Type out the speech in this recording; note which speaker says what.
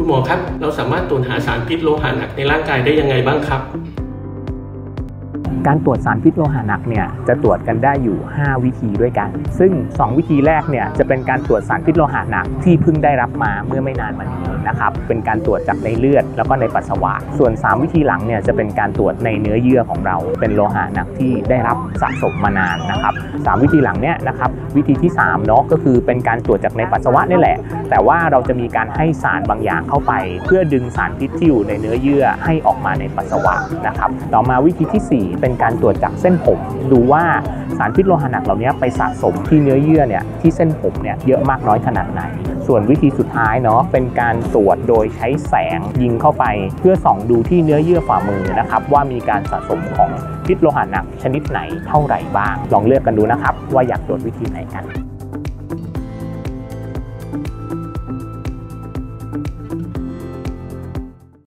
Speaker 1: คุณหมอครับเราสามารถตรวจหาสารพิษโลหะหนักในร่างกายได้ยังไงบ้างครับ
Speaker 2: การตรวจสารพิษโลหะหนักเนี่ยจะตรวจกันได้อยู่5วิธีด้วยกันซึ่ง2วิธีแรกเนี่ยจะเป็นการตรวจสารพิษโลหะหนักที่เพิ่งได้รับมาเมื่อไม่นานมานี้นะครับเป็นการตรวจจากในเลือดแล้วก็ในปัสสาวะส่วน3วิธีหลังเนี่ยจะเป็นการตรวจในเนื้อเยื่อของเราเป็นโลหะหนักที่ได้รับสะสมมานานนะครับ3วิธีหลังเนี่ยนะครับวิธีที่3เนาะก็คือเป็นการตรวจจากในปัสสาวะนี่แหละแต่ว่าเราจะมีการให้สารบางอย่างเข้าไปเพื่อดึงสารพิษที่อยู่ในเนื้อเยื่อให้ออกมาในปัสสาวะนะครับต่อมาวิธีที่4เป็นการตรวจจากเส้นผมดูว่าสารพิษโลหะหนักเหล่านี้ไปสะสมที่เนื้อเยื่อเนี่ยที่เส้นผมเนี่ยเยอะมากน้อยขนาดไหนส่วนวิธีสุดท้ายเนาะเป็นการตรวจโดยใช้แสงยิงเข้าไปเพื่อส่องดูที่เนื้อเยื่อฝ่ามือนะครับว่ามีการสะสมของพิษโลหะหนักชนิดไหนเท่าไหร่บ้างลองเลือกกันดูนะครับว่าอยากตรวจวิธีไหนกัน